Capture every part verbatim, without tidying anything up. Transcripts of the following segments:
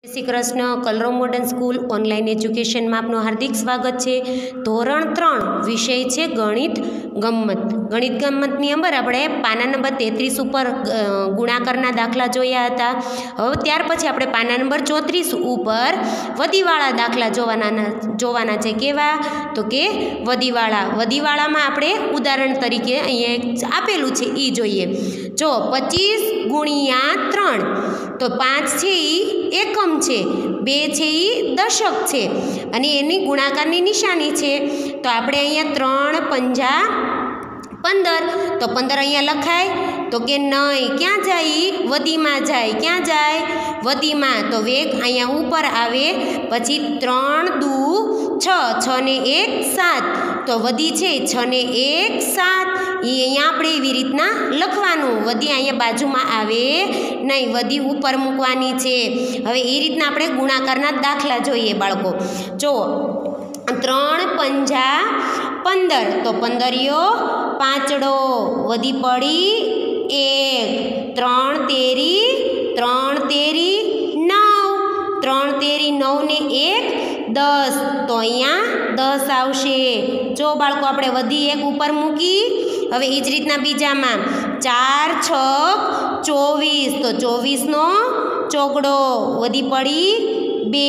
Shri Krishna Kalrav modern school online એજ્યુકેશનમાં આપનું હાર્દિક સ્વાગત છે। ધોરણ ત્રણ વિષય છે ગણિત ગમ્મત। ગણિત ગમ્મતની અંદર આપણે પાના નંબર તેત્રીસ ઉપર ગુણાકારના દાખલા જોયા હતા। હવે ત્યાર પછી આપણે પાના નંબર ચોત્રીસ ઉપર વધીવાળા દાખલા જોવાના જોવાના છે। કેવા? તો કે વધીવાળા વધીવાળામાં આપણે ઉદાહરણ તરીકે અહીંયા આપેલું છે એ જોઈએ। જો પચીસ ગુણ્યા ત્રણ તો પાંચ છે એ એકમ છે, બે છે એ દશક છે અને એની ગુણાકારની નિશાની છે। તો આપણે અહીંયા ત્રણ પંજા પંદર, તો પંદર અહીંયા લખાય તો કે નહીં, ક્યાં જાય? વધીમાં જાય। ક્યાં જાય? વધીમાં। તો વેગ અહીંયા ઉપર આવે, પછી ત્રણ દુ છ, છ ને એક સાત, તો વધી છે છ ને એક સાત, એ અહીંયા આપણે એવી રીતના લખવાનું। વધી અહીંયા બાજુમાં આવે નહીં, વધી ઉપર મૂકવાની છે। હવે એ રીતના આપણે ગુણાકારના દાખલા જોઈએ બાળકો। જો ત્રણ પંજા પંદર, તો પંદરિયો પાંચડો, વધી પડી એક, ત્રણ તેરી ત્રણ તેરી નવ, ત્રણ તેરી નવ ને એક દસ, તો અહીંયા દસ આવશે। જો બાળકો આપણે વધી એક ઉપર મૂકી। હવે એ જ રીતના બીજામાં ચાર છક ચોવીસ, તો ચોવીસનો ચોગડો, વધી પડી બે,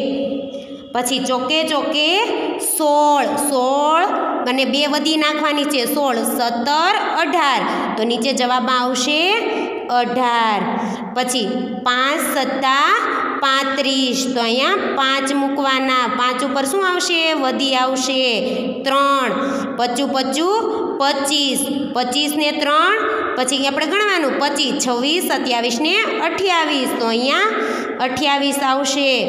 પછી ચોકે ચોકે સોળ, સોળ અને બે વધી નાખવાની છે, સોળ સત્તર અઢાર, તો નીચે જવાબમાં આવશે અઢાર। પછી પાંચ સત્તા પાંત્રીસ, તો અહીંયા પાંચ મૂકવાના, પાંચ ઉપર શું આવશે? વધી આવશે ત્રણ, પચું પચું પચીસ, પચીસ ને ત્રણ, પછી આપણે ગણવાનું પચીસ છવ્વીસ સત્યાવીસ ને અઠ્યાવીસ, તો અહીંયા અઠ્યાવીસ આવશે।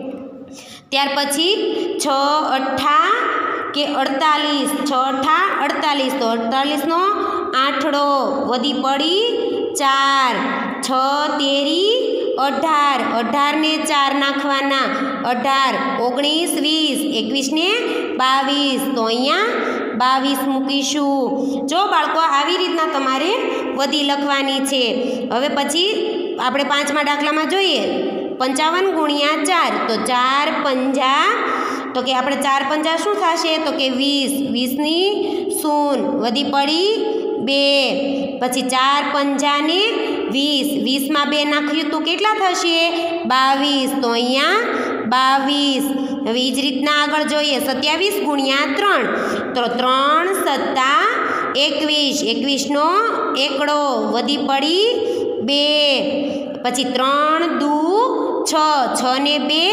ત્યાર પછી છ અઠ્ઠા કે અડતાલીસ, છ અઠ્ઠા અડતાલીસ, તો અડતાલીસનો આઠડો, વધી પડી ચાર, છ તેરી અઢાર, અઢાર ને ચાર નાખવાના, અઢાર ઓગણીસ વીસ એકવીસ ને બાવીસ, તો અહીંયા બાવીસ મૂકીશું। જો બાળકો આવી રીતના તમારે વધી લખવાની છે। હવે પછી આપણે પાંચમા દાખલામાં જોઈએ પંચાવન ગુણ્યા ચાર, તો ચાર પંજા, તો કે આપણે ચાર પંજા શું થશે? તો કે વીસ, વીસની શૂન, વધી પડી બે, પછી ચાર પંજાને વીસ, વીસમાં બે નાખ્યું તો કેટલા થશે? બાવીસ, તો અહીંયા બાવીસ। હવે એ જ રીતના આગળ જોઈએ સત્યાવીસ ગુણ્યા ત્રણ, તો ત્રણ સત્તા એકવીસ, એકવીસનો એકડો, વધી પડી બે, પછી ત્રણ દુ છ, છ ને બે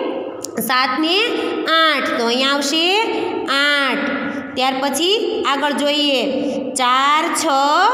સાત ને આઠ, તો અહીંયા આવશે આઠ। ત્યાર પછી આગળ જોઈએ ચાર છ,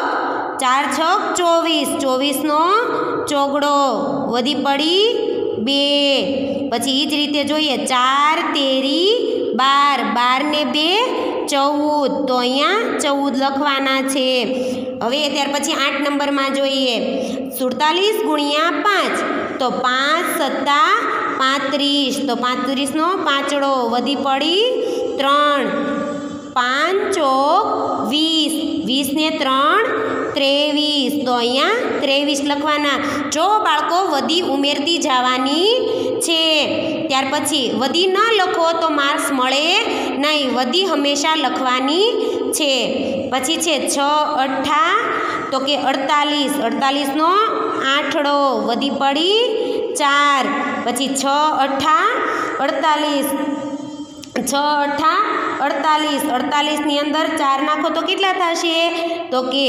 ચાર છક ચોવીસ, ચોવીસનો ચોગડો, વધી પડી બે, પછી એ જ રીતે જોઈએ ચાર તેરી બાર, બાર ને બે ચૌદ, તો અહીંયા ચૌદ લખવાના છે। હવે ત્યાર પછી આઠ નંબરમાં જોઈએ સુડતાલીસ ગુણ્યા પાંચ, તો પાંચ સત્તા પાંત્રીસ, તો પાંત્રીસનો પાંચડો, વધી પડી ત્રણ, પાંચ ચોક વીસ, વીસ ને ત્રણ ત્રેવીસ, તો અહીંયા ત્રેવીસ લખવાના। જો બાળકો વધી ઉમેરતી જવાની છે। ત્યાર પછી વધી ન લખો તો માર્ક્સ મળે નહીં, વધી હંમેશા લખવાની છે। પછી છે છ અઠ્ઠા, તો કે અડતાલીસ, અડતાલીસનો આઠડો, વધી પડી ચાર, પછી છ અઠ્ઠા અડતાલીસ, છ અઠ્ઠા અડતાલીસ, અડતાલીસની અંદર ચાર નાખો તો કેટલા થશે? તો કે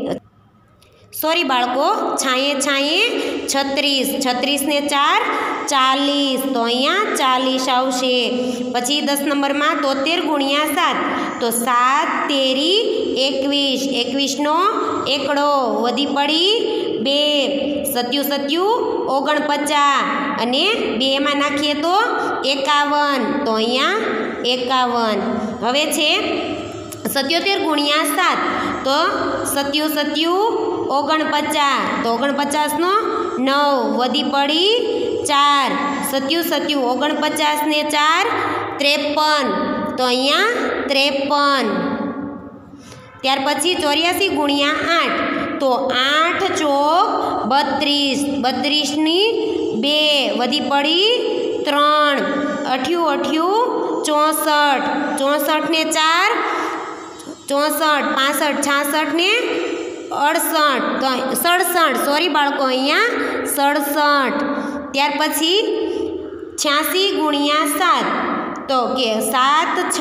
સોરી બાળકો છાંયે છાંયે છત્રીસ, છત્રીસ ને ચાર ચાલીસ, તો અહીંયા ચાલીસ આવશે। પછી દસ નંબરમાં તોતેર ગુણ્યા સાત, તો સાત તેરી એકવીસ, એકવીસનો એકડો, વધી પડી બે, સત્યુ સત્યુ ઓગણપચાસ અને બેમાં નાખીએ તો એકાવન, તો અહીંયા એકાવન। હવે છે સત્યોતેર ગુણ્યા સાત, તો સત્યુ સત્યુ ઓગણપચાસ, તો ઓગણપચાસનો નવ, વધી પડી ચાર, સત્યુ સત્યુ ઓગણપચાસ ને ચાર ત્રેપન, તો અહીંયા ત્રેપન। ત્યાર પછી ચોર્યાસી ગુણ્યા આઠ, તો આઠ ચોક બત્રીસ, બત્રીસની બે વધી પડી ત્રણ, અઠ્યું અઠ્યું ચોસઠ, ચોસઠ ને ચાર ચોસઠ, પાસઠ છાસઠ ને અડસઠ, તો સડસઠ સોરી બાળકો અહીંયા સડસઠ. ત્યાર પછી છ્યાસી ગુણ્યા સાત, તો કે સાત છ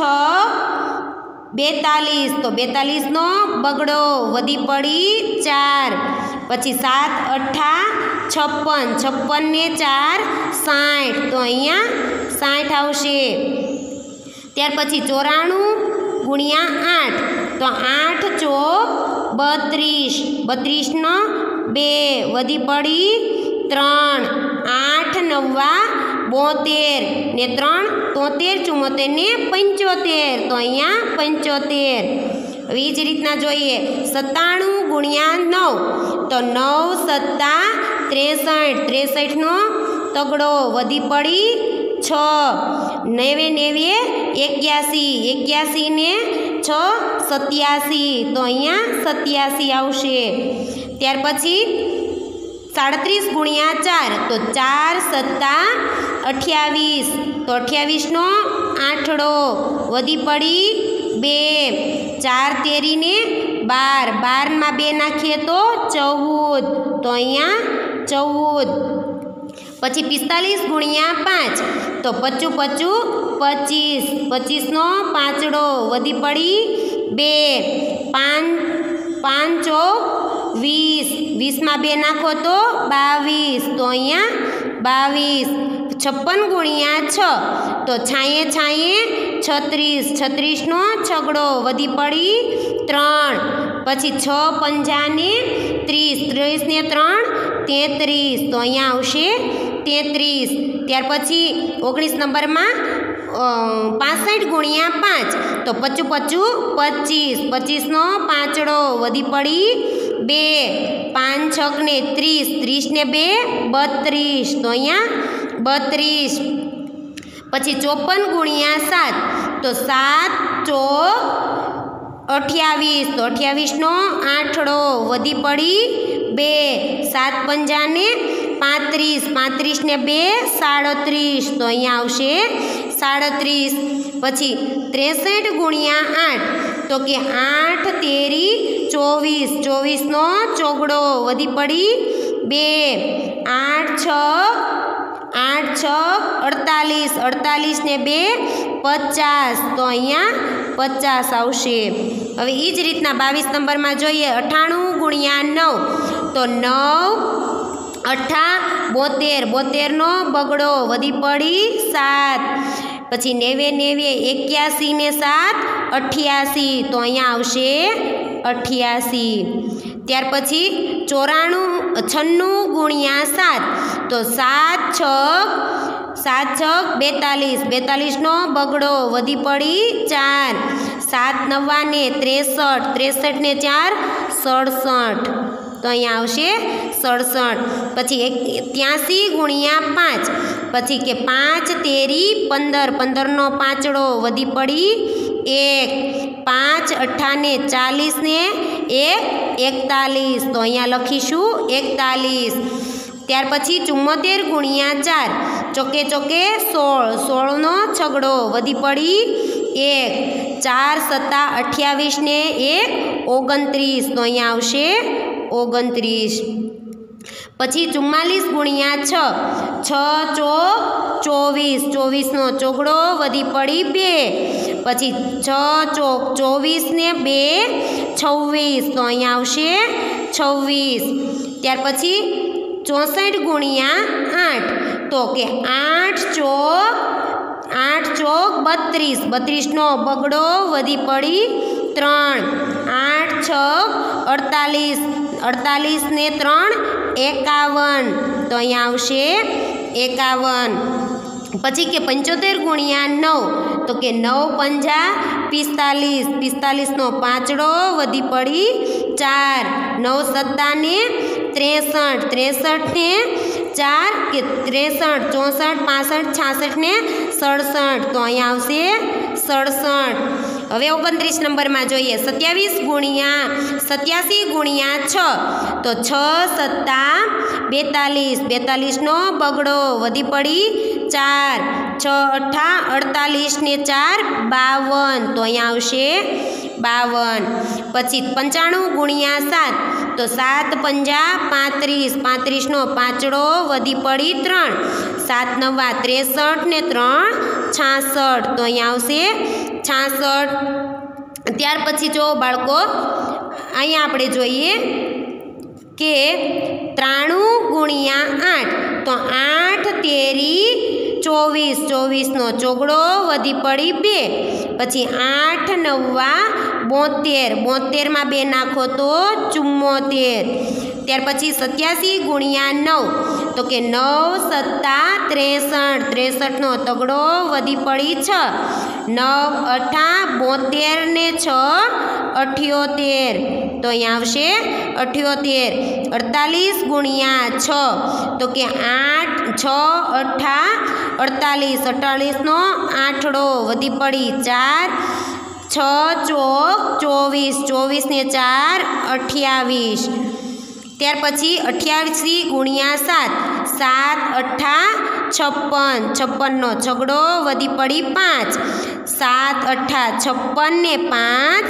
બેતાલીસ, તો બેતાલીસનો બગડો વધી પડી ચાર. પછી સાત અઠ્ઠા છપ્પન, છપ્પન ને ચાર સાઠ, તો અહીંયા સાઠ આવશે. ત્યાર પછી ચોરાણું ગુણ્યા આઠ, તો આઠ ચોક બત્રીસ, બત્રીસનો બે વધી પડી ત્રણ, આઠ નવ્વા બોતેર ને ત્રણ તોતેર, ચુમ્મોતેર ને પંચોતેર, તો અહીંયા પંચોતેર. હવે એ જ રીતના જોઈએ સત્તાણું ગુણ્યા નવ, તો નવ સત્તા ત્રેસઠ, ત્રેસઠનો તગડો વધી પડી છ, નેવે નેવે એક્યાસી, એક્યાસી ને છ સત્યાસી, તો અહીંયા સત્યાસી આવશે. ત્યાર પછી સાડત્રીસ ગુણ્યા ચાર, તો ચાર સત્તા અઠ્યાવીસ, તો અઠ્યાવીસનો આઠડો વધી પડી બે, ચાર તેરીને બાર, બારમાં બે નાખીએ તો ચૌદ, તો અહીંયા ચૌદ. પછી પિસ્તાલીસ ગુણ્યા પાંચ, તો પચું પચું પચીસ, પચીસનો પાંચડો વધી પડી બે, પાંચ પાંચો વીસ, વીસમાં બે નાખો તો બાવીસ, તો અહીંયા બાવીસ. છપ્પન ગુણ્યા છ, તો છાંયે છાંયે છત્રીસ, છત્રીસનો છગડો વધી પડી ત્રણ. પછી છ પંજાને ત્રીસ, ત્રીસને ત્રણ તેત્રીસ, તો અહીંયા આવશે તેત્રીસ. ત્યાર પછી ઓગણીસ નંબરમાં પાસઠ ગુણ્યા પાંચ, તો પચું પચું પચીસ, પચીસનો પાંચડો વધી પડી બે, પાંચ છક ને ત્રીસ, ત્રીસ ને બે બત્રીસ, તો અહીંયા બત્રીસ. પછી ચોપન ગુણ્યા સાત, તો સાત ચોક અઠ્યાવીસ, તો અઠ્યાવીસનો આઠડો વધી પડી બે, સાત પંજાને પાંત્રીસ, પાંત્રીસ ને બે સાડત્રીસ, તો અહીંયા આવશે સાડત્રીસ. પછી ત્રેસઠ ગુણ્યા આઠ, તો કે આઠ તેરી ચોવીસ, ચોવીસનો ચોગડો વધી પડી બે, આઠ છ આઠ છ અડતાલીસ, અડતાલીસ ને બે પચાસ, તો અહીંયા પચાસ આવશે. હવે એ જ રીતના બાવીસ નંબરમાં જોઈએ અઠ્ઠાણું ગુણ્યા નવ, તો નવ અઠ્ઠા બોતેર, બોતેરનો બગડો વધી પડી સાત. પછી નેવે નેવે એક્યાસી ને સાત અઠ્યાસી, તો અહીંયા આવશે અઠ્યાસી. ત્યાર પછી ચોરાણું છન્નું ગુણ્યા સાત, તો સાત છક સાત છક બેતાલીસ, બેતાલીસનો બગડો વધી પડી ચાર. સાત નવ્વા ને ત્રેસઠ, ત્રેસઠ ને ચાર સડસઠ, તો અહીંયા આવશે સડસઠ. પછી એક ત્યાંસી ગુણ્યા પાંચ, પછી કે પાંચ તેરી પંદર, પંદરનો પાંચડો વધી પડી એક, પાંચ અઠ્ઠાને ચાલીસ ને એક એકતાલીસ, તો અહીંયા લખીશું એકતાલીસ. ત્યાર પછી ચુમ્મોતેર ગુણ્યા ચાર, ચોકે ચોકે સોળ, સોળનો છગડો વધી પડી એક, ચાર સત્તા અઠ્યાવીસ ને એક ઓગણત્રીસ, તો અહીંયા આવશે ઓગણત્રીસ. પછી ચુમ્માલીસ ગુણ્યા છ, છ ચોક ચોવીસ, ચોવીસનો ચોગડો વધી પડી બે. પછી છ ચોક ચોવીસ ને બે છવ્વીસ, તો અહીંયા આવશે છવ્વીસ. ત્યાર પછી ચોસઠ ગુણ્યા આઠ, તો કે આઠ ચોક આઠ ચોક બત્રીસ, બત્રીસનો બગડો વધી પડી ત્રણ, આઠ છક અડતાલીસ, અડતાલીસ ને ત્રણ એકાવન, તો અહીંયા આવશે એકાવન. પછી કે પંચોતેર ગુણ્યા નવ, તો કે નવ પંજા પિસ્તાલીસ, પિસ્તાલીસનો પાંચડો વધી પડી ચાર, નવ સત્તાને ત્રેસઠ, ત્રેસઠ ને ચાર કે ત્રેસઠ, ચોસઠ પાસઠ છાસઠ ને સડસઠ, તો અહીંયા આવશે સડસઠ. હવે ઓગણત્રીસ નંબરમાં જોઈએ સત્યાવીસ ગુણ્યા સત્યાસી ગુણ્યા છ તો છ સત્તા બેતાલીસ, બેતાલીસનો બગડો વધી પડી ચાર, છ અઠ્ઠા અડતાલીસ ને ચાર બાવન, તો અહીંયા આવશે બાવન. પછી પંચાણું ગુણ્યા સાત તો સાત પંજા પાંત્રીસ, પાંત્રીસનો પાંચડો વધી પડી ત્રણ, સાત નવા ત્રેસઠ ને ત્રણ છાસઠ, તો અહીંયા આવશે છાસઠ. ત્યાર પછી જો બાળકો અહીંયા આપણે જોઈએ કે ત્રાણું ગુણ્યા આઠ તો આઠ તેરી ચોવીસ, ચોવીસનો ચોગડો વધી પડી બે. પછી આઠ નવ્વા બોતેર, બોતેરમાં બે નાખો તો ચુમ્મોતેર. ત્યાર પછી સત્યાસી ગુણ્યા નવ તો કે નવ સત્તા ત્રેસઠ, ત્રેસઠનો તગડો વધી પડી છ, નવ અઠ્ઠા બોતેર ને છ અઠ્યોતેર, તો અહીંયા આવશે અઠ્યોતેર. અડતાલીસ ગુણ્યા છ તો કે આઠ, છ અઠ્ઠા અડતાલીસ, અડતાલીસનો આઠડો વધી પડી ચાર, છ ચોક ચોવીસ, ચોવીસ ને ચાર અઠ્યાવીસ. ત્યાર પછી અઠ્યાવીસી ગુણ્યા સાત, સાત અઠ્ઠા છપ્પન, છપ્પનનો છગડો વધી પડી પાંચ, સાત અઠ્ઠા છપ્પન ને પાંચ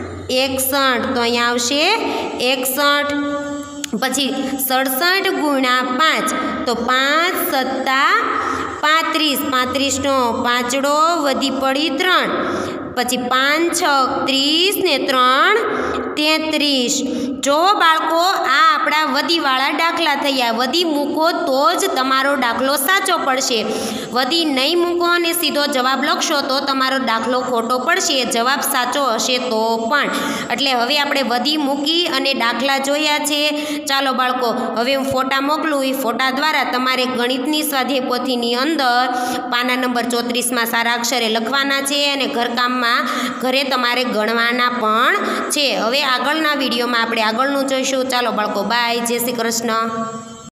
એકસઠ, તો અહીંયા આવશે એકસઠ. પછી સડસઠ ગુણ્યા પાંચ તો પાંચ સત્તા પાંત્રીસ, પાંત્રીસનો પાંચડો વધી પડી ત્રણ, પછી પાંચ છ ત્રીસ ને ત્રણ તેત્રીસ. જો બાળકો આ આપણા વધીવાળા દાખલા થયા. વધી મૂકો તો જ તમારો દાખલો સાચો પડશે. વધી નહીં મૂકો અને સીધો જવાબ લખશો તો તમારો દાખલો ખોટો પડશે, જવાબ સાચો હશે તો પણ. એટલે હવે આપણે વધી મૂકી અને દાખલા જોયા છે. ચાલો બાળકો હવે હું ફોટા મોકલું, એ ફોટા દ્વારા તમારે ગણિતની સ્વાધ્યાય પોથીની અંદર પાના નંબર ચોત્રીસમાં સારા અક્ષરે લખવાના છે અને ઘરકામમાં ઘરે તમારે ગણવાના પણ છે. હવે આગળના વિડીયોમાં આપણે આગળનું જોઈશું. ચાલો બાળકો બાય, જય શ્રી કૃષ્ણ.